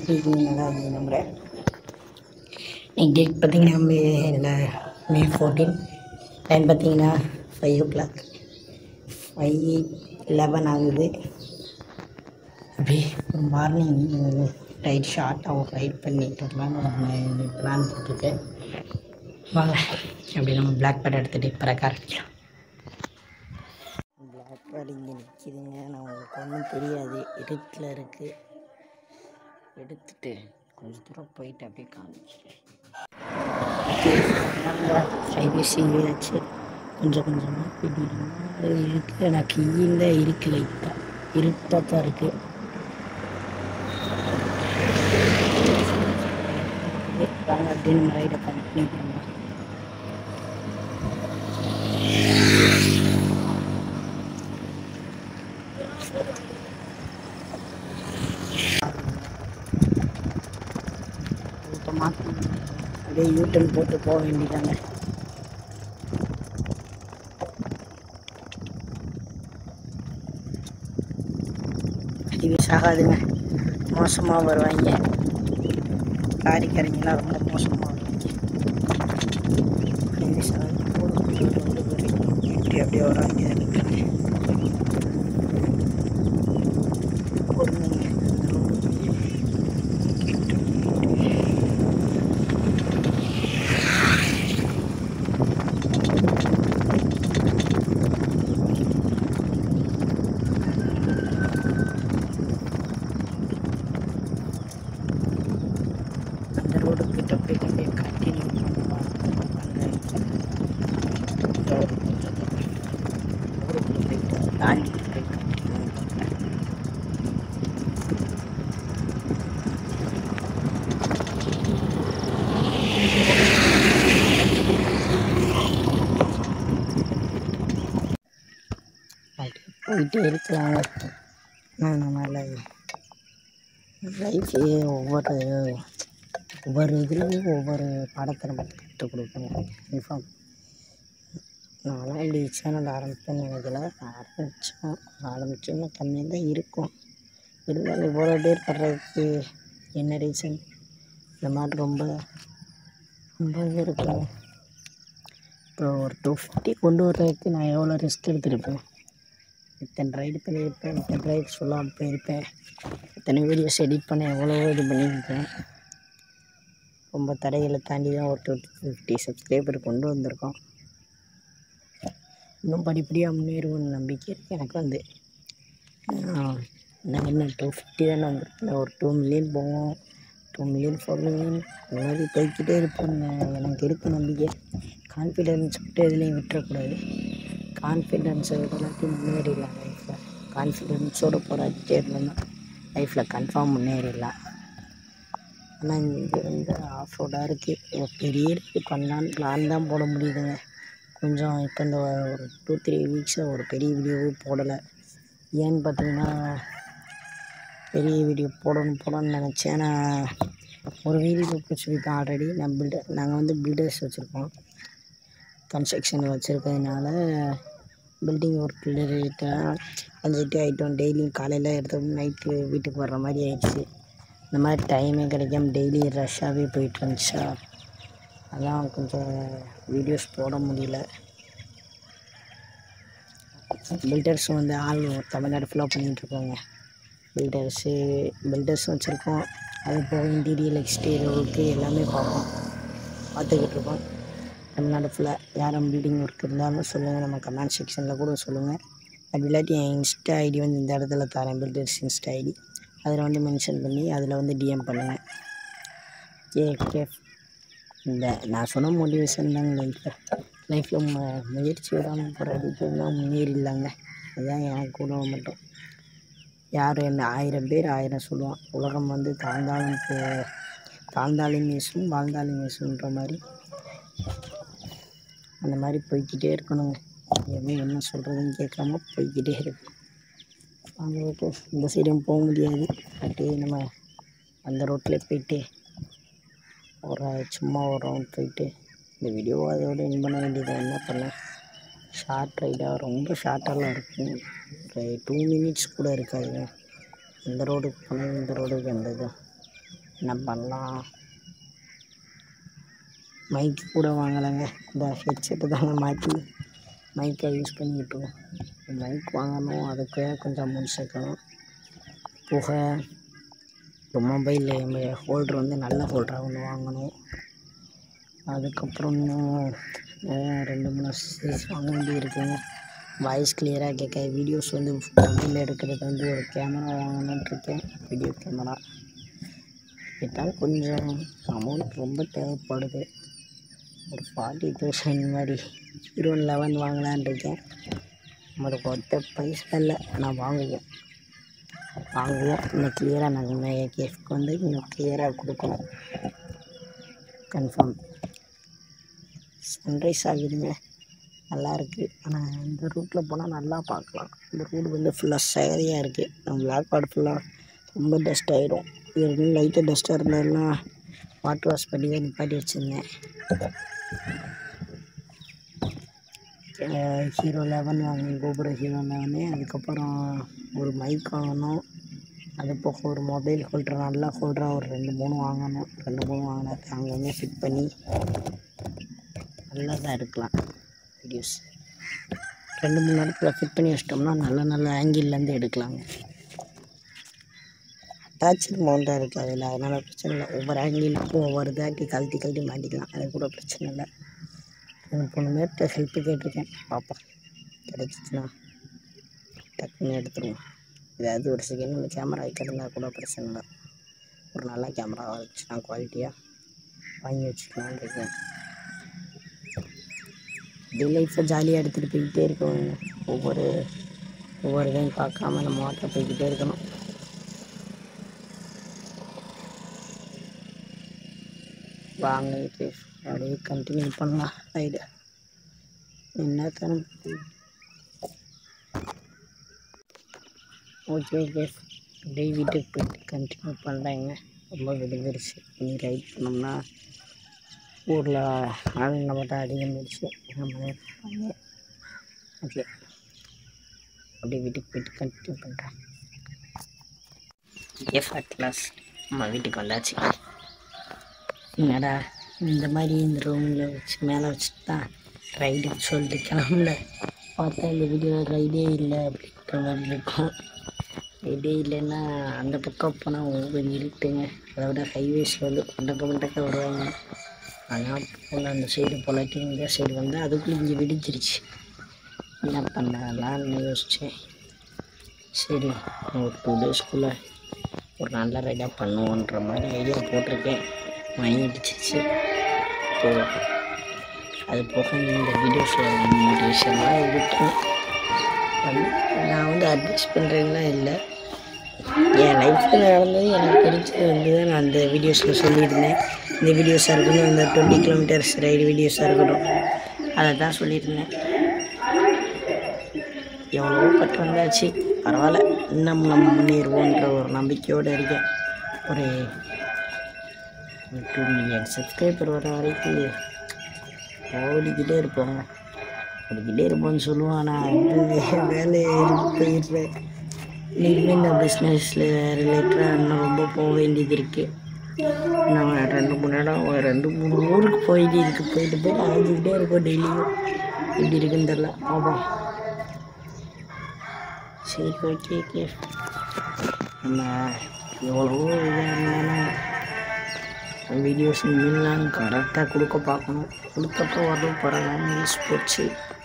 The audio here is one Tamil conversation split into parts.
நல்லா இருந்தது நம்புகிறேன். இன்னைக்கு டேட் பார்த்திங்கன்னா May 14. டைம் பார்த்திங்கன்னா 5 o'clock 5:11 ஆகுது. அப்படியே ஒரு மார்னிங் ரைட் ஷார்ட்டாக ஒரு ரைட் பண்ணிட்டு வரலான்னு பிளான் போட்டிருக்கேன். வாங்க அப்படி நம்ம பிளாக் பேட் எடுத்துகிட்டு பறக்க ஆரம்பிக்கலாம். பிளாக் பேட் இங்கே நிற்கிதுங்க. நான் உங்களுக்கு ஒன்றும் தெரியாது, இருட்டில் இருக்குது. எடுத்துட்டு கொஞ்சம் தூரம் போயிட்டு அப்படியே காமிக்கிறேன். கைபேசி வச்சு கொஞ்சம் கொஞ்சமாக பிடிக்கணும் இருக்குது. எனக்கு கீழே இருக்குது, லைட்டாக இருட்டாக தான் இருக்குது. அப்படின்னு நம்ம ரைடை கண்டினியூ பண்ணலாம். அப்படியே யூட்டன் போட்டு போக வேண்டியதாங்க. ஹைவேஸ் ஆகாதுங்க, மோசமாக வருவாங்க. லாரிக்காரங்களாம் ரொம்ப மோசமாக வருவாங்க. ஹைவேஸ் ஆகாது, இப்படி அப்படியே வராங்க. அந்த ரோடு கிட்ட போயிட்டு அப்படியே கண்டினியூ பண்ணுவாங்க. ஊருக்குள்ளே போயிட்டு தாண்டிட்டு போய் கண்டினியூ பண்ணுறேன். போயிட்டே இருக்கலாங்க. நம்மளால் லைஃபே ஒவ்வொரு இதுலேயும் ஒவ்வொரு பாடத்தை நம்ம கற்றுக் கொடுக்கணும். கன்ஃபார்ம் நான்லாம் இப்படி சேனல் ஆரம்பிப்பேன்னு நினைக்கல. ஆரம்பித்தோன்னா கம்மியாக தான் இருக்கும். இருந்தாலும் இவ்வளோ பேர் படுறதுக்கு என்ன ரீசன்? இந்த மாதிரி ரொம்ப இது இருக்கும். இப்போ ஒரு 250 கொண்டு வர்றதுக்கு நான் எவ்வளோ ரிஸ்க் எடுத்துருப்பேன். இத்தனை ரைடு பண்ணியிருப்பேன், இத்தனை ரைடு சொல்லாமல் போயிருப்பேன், இத்தனை வீடியோஸ் எடிட் பண்ண எவ்வளோ இது பண்ணியிருப்பேன். ரொம்ப தடைகளை தாண்டி தான் ஒரு 250 சப்ஸ்கிரைபர் கொண்டு வந்திருக்கோம். இன்னும் படிப்படியாக முன்னேறுவோன்னு நம்பிக்கை இருக்குது எனக்கு. நான் இன்னும் 250 தானே வந்திருக்கேன். ஒரு 2 மில்லியன் போவோம், 2 மில்லியன் 4 மில்லியன் இந்த மாதிரி போய்கிட்டே இருப்பேன்னு எனக்கு இருக்குது நம்பிக்கை. கான்ஃபிடென்ஸ் விட்டு எதுலேயும் விட்டுறக்கூடாது. கான்ஃபிடென்ஸை விட எல்லாத்தையும் முன்னேறிடலாம் லைஃப்பில். கான்ஃபிடென்ஸோடு போராடிட்டே இருந்தோம்னா லைஃப்பில் கன்ஃபார்ம் முன்னேறிடலாம். ஆனால் இங்கே ஆஃப் ரோடாக இருக்குது. ஒரு பெரிய இது பண்ணலான்னு பிளான் தான் போட முடியுதுங்க. கொஞ்சம் இப்போ இந்த ஒரு 2-3 வீக்ஸாக ஒரு பெரிய வீடியோவே போடலை. ஏன்னு பார்த்தீங்கன்னா, பெரிய வீடியோ போடணும்னு நினச்சேன். நான் ஒரு வீடியோ பிடிச்சிருக்கேன் ஆல்ரெடி. நாங்கள் பில்டர்ஸ் வச்சுருக்கோம். கன்ஸ்ட்ரக்ஷன் வச்சுருக்கிறதுனால பில்டிங் ஒர்க் ரிலேட்டாக அஞ்சுட்டு ஆகிட்டோம். டெய்லியும் காலையில் எடுத்து நைட்டு வீட்டுக்கு வர்ற மாதிரி ஆயிடுச்சு. இந்த மாதிரி டைமே கிடைக்காம டெய்லி ரஷ்ஷாகவே போயிட்டு இருந்துச்சா, அதான் கொஞ்சம் வீடியோஸ் போட முடியல. பில்டர்ஸும் ஆள் தமிழ்நாடு ஃபுல்லாக பண்ணிகிட்ருக்கோங்க. பில்டர்ஸும் வச்சுருக்கோம். அது போக இன்டீரியர் எக்ஸ்டீரியர் ஒர்க்கு எல்லாமே பார்த்துக்கிட்டு இருக்கோம் தமிழ்நாடு ஃபுல்லாக. யாரும் பில்டிங் ஒர்க் இருந்தாலும் சொல்லுங்கள், நம்ம கமெண்ட் செக்ஷனில் கூட சொல்லுங்கள். அப்படி இல்லாட்டி என் இன்ஸ்டா ஐடி இந்த இடத்துல தரேன், பில்டர்ஸ் இன்ஸ்டா ஐடி. அதில் மென்ஷன் பண்ணி அதில் டிஎம் பண்ணுங்கள். இந்த நான் சொன்ன மோட்டிவேஷன் தாங்க லைஃப்பில் முயற்சி விடாமல் போகிறதுக்கு தான் முன்னேறிடலாங்க. அதுதான் எனக்கு கூட மட்டும். யார் என்ன 1000 பேர் 1000 சொல்லுவான். உலகம் தாழ்ந்தாலும் வீசும், வாழ்ந்தாலும் வீசுன்ற மாதிரி. அந்த மாதிரி போய்கிட்டே இருக்கணுங்க. என்ன சொல்கிறதுன்னு கேட்காம போய்கிட்டே இருக்கணும். அவங்களுக்கு இந்த சைடும் போக முடியாது. அப்படியே நம்ம அந்த ரோட்டில் போயிட்டு சும்மா ஒரு ரவுண்ட் போயிட்டு இந்த வீடியோவை அதோடு என் பண்ண வேண்டியதை என்ன பண்ணேன். ஷார்ட் ரைடாக ரொம்ப ஷார்ட்டாலாம் இருக்கும். ஒரு 2 மினிட்ஸ் கூட இருக்காதுங்க. இந்த ரோடுக்கு போனால் இந்த ரோடுக்கு அந்த இதுதான் என்ன பண்ணலாம்? மைக்கு கூட வாங்கலைங்க. இந்த ஹெட்செட்டு தாங்க மாற்றி மைக்கை யூஸ் பண்ணிக்கிட்டோம். மைக் வாங்கணும், அதுக்கு கொஞ்சம் அமௌண்ட் சேர்க்கணும். போக இப்போ மொபைல் ஹோல்ட்ரு வந்து நல்ல ஹோல்டராக ஒன்று வாங்கணும். அதுக்கப்புறம் இன்னும் 2-3 சீஸ் வாங்க வேண்டி இருக்குங்க. வாய்ஸ் கிளியராக கேட்க வீடியோஸ் வந்து மொபைலில் எடுக்கிறது வந்து ஒரு கேமரா வாங்கணுன்ட்டு இருக்கேன். வீடியோ கேமரா கேட்டால் கொஞ்சம் அமௌண்ட் ரொம்ப தேவைப்படுது. ஒரு 40,000 மாதிரி Hero 11 வாங்கலான் இருக்கேன். நம்மளுக்கு ஒருத்த பைசா இல்லை, நான் வாங்குவோம். இன்னும் கிளியராக நாங்கள் கேஃப்க்கு வந்து இன்னும் கிளியராக கொடுக்கணும். கன்ஃபார்ம். சன்ரைஸ் ஆகுதுங்க, நல்லாயிருக்கு. ஆனால் இந்த ரூட்டில் போனால் நல்லா பார்க்கலாம். இந்த ரோடு வந்து ஃபுல்லாக சேரியாக இருக்குது. நம்ம பிளாக் பார்ட் ஃபுல்லாக ரொம்ப டஸ்ட் ஆகிடும். இது லைட்டாக டஸ்ட்டாக இருந்தாலும் வாட்டர் வாஷ் பண்ணி தான் நிப்பாட்டி வச்சுருந்தேன். Hero 11 வாங்கினேன், GoPro Hero 11. அதுக்கப்புறம் ஒரு மைக் வாங்கணும். அது போக ஒரு மொபைல் ஹோல்டர், நல்ல ஹோல்டராக ஒரு 2-3 வாங்கணும். 2-3 வாங்கினா அங்கங்கே ஃபிட் பண்ணி நல்லா தான் எடுக்கலாம் வீடியோஸ். 2-3 இடத்துல ஃபிட் பண்ணி வச்சிட்டோம்னா நல்ல ஆங்கிள்லேருந்து எடுக்கலாங்க. அட்டாச்சு மவுண்டாக இருக்குது அதில், அதனால் பிரச்சனை இல்லை. ஒவ்வொரு ஆங்கிளுக்கும் ஒவ்வொரு இதாக்கி கழட்டி மாட்டிக்கலாம். அது கூட பிரச்சனை இல்லை. எனக்கு ஒன்று மேட்ட ஹெல்ப்பு கேட்டிருக்கேன், பார்ப்போம். கிடைச்சிச்சுன்னா டக்குன்னு எடுத்துருவோம். ஏதாவது ஒரு செகண்ட் இந்த கேமரா வைக்கிறதுனா கூட பிரச்சனை இல்லை. ஒரு நல்ல கேமராவாக வச்சுன்னா குவாலிட்டியாக வாங்கி வச்சுக்கலான்னு இருக்கேன். டே லைஃப்பை ஜாலியாக எடுத்துகிட்டு போய்கிட்டே இருக்கணும். ஒவ்வொரு இதையும் பார்க்காம நம்ம வாட்டர் போய்கிட்டே இருக்கணும். வாங்க அப்படியே கண்டினியூ பண்ணலாம் ரைடு. என்ன தானே ஓகே அப்படியே வீட்டுக்கு போய்ட்டு கண்டினியூ பண்ணுறாங்க. ரொம்ப விழுந்துருச்சு. இனி ரைட் பண்ணோம்னா ஊரில் ஆளுங்க மட்டும் அதிகமாகிடுச்சு. நம்ம ஓகே அப்படியே வீட்டுக்கு போய்ட்டு கண்டினியூ பண்ணுறேன். ஃபர்ஸ்ட் கிளாஸ் நம்ம வீட்டுக்கு வந்தாச்சு. என்னடா இந்த மாதிரி இந்த ரூமில் வச்சு மேலே வச்சுட்டு தான் ரைடுன்னு சொல்லிட்டு கிளம்புல பார்த்தா இந்த வீடியோ ரைடே இல்லை அப்படின்ற மாதிரி இருக்கும். ரைடே இல்லைன்னா அந்த பக்கம் போனால் கொஞ்சம் இருட்டுங்க. அதை விட ஹைவேஸில் வந்து மண்டக்க வருவாங்க. ஆனால் போல் அந்த சைடு போலாட்டி இந்த சைடு வந்தால் அதுக்குள்ளே இங்கே விடிஞ்சிருச்சு. என்ன பண்ணலான்னு யோசித்தேன். சரி ஒரு 2 டேஸ்க்குள்ளே ஒரு நல்ல ரைடாக பண்ணுவோன்ற மாதிரி ஐடியா போட்டிருக்கேன். வாங்கிடுச்சிச்சு. இப்போது அது போக இந்த வீடியோஸில் மோட்டிவேஷன்லாம் இருக்கும். நான் வந்து அட்வைஸ் பண்ணுறேன்னா இல்லை, என் லைஃப்பில் நடந்தது எனக்கு தெரிஞ்சது வந்து தான் நான் அந்த வீடியோஸில் சொல்லியிருந்தேன். இந்த வீடியோஸாக இருக்கணும், இந்த 20 கிலோமீட்டர்ஸ் ரைடு வீடியோஸாக இருக்கட்டும், அதை தான் சொல்லியிருந்தேன். எவ்வளோ பட்டு வந்தாச்சு, பரவாயில்ல, இன்னும் நம்ம முன்னேறுவோன்ற ஒரு நம்பிக்கையோடு இருக்கேன். ஒரு 2 மில்லியன் சப்ஸ்கிரைபர் வர வரைக்கும் ஓடிக்கிட்டே இருப்போம்னு சொல்லுவான். நான் வந்து வேலையை போயிடுறேன். இனிமேல் இந்த பிஸ்னஸில் ரிலேட்டடாக இன்னும் ரொம்ப போக வேண்டியது இருக்குது. நான் 2-3 இடம் 2-3 ஊருக்கு போயிட்டு அலைஞ்சிக்கிட்டே இருக்கோம். டெய்லியும் எப்படி இருக்குன்னு தெரில, பார்ப்போம். சரி ஓகே நம்ம எவ்வளவோ இதாக இருந்தாலும் வீடியோஸ் இனிமேல் கரெக்டாக கொடுக்க பார்க்கணும். கொடுத்தப்போ வரவும் பரவாயில்ல, நியூஸ் போச்சு.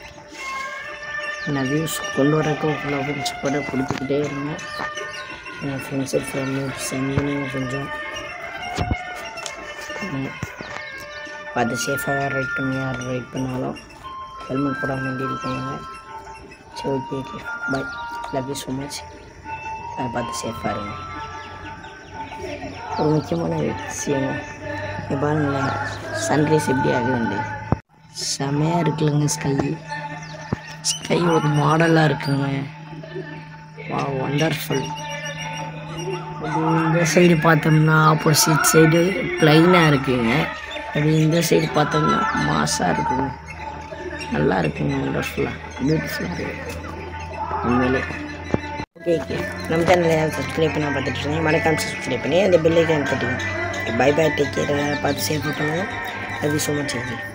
நான் வியூஸ் கொண்டு வரக்கு ஃபுல்லாக ஃப்ரெண்ட்ஸ் கொடுத்துக்கிட்டே இருந்தேன். என் ஃப்ரெண்ட்ஸு சென்ட் பண்ணி கொஞ்சம் பார்த்து சேஃபாக ரைட் பண்ணி யார் ரைட் பண்ணாலும் ஹெல்மெட் போட வேண்டியிருக்காங்க. சரி okay bye, love you so much. அதை பார்த்து சேஃபாக இருங்க. ஒரு முக்கியமான விஷயம் பாருங்களேன், சன்ரைஸ் எப்படி ஆகுது, செமையாக இருக்குல்லங்க. ஸ்கை ஒரு மாடலாக இருக்குங்க. வா வண்டர்ஃபுல். இந்த சைடு பார்த்தோம்னா ஆப்போசிட் சைடு ப்ளைனாக இருக்குங்க. அப்படி இந்த சைடு பார்த்தோம்னா மாஸாக இருக்குங்க. நல்லா இருக்குங்க, வண்டர்ஃபுல்லாக பியூட்டிஃபுல்லாக இருக்குது உண்மையிலே. ஓகே ஓகே நம்ம சேனலை சப்ஸ்கிரைப் பண்ண பார்த்துட்டு இருக்கீங்க, மறக்காம சப்ஸ்கிரைப் பண்ணி அந்த பெல் ஐக்கான் தட்டிங்க. பை பை, டேக் கேர், பார்த்து சேஃபாக பண்ணுங்கள். Love you so much.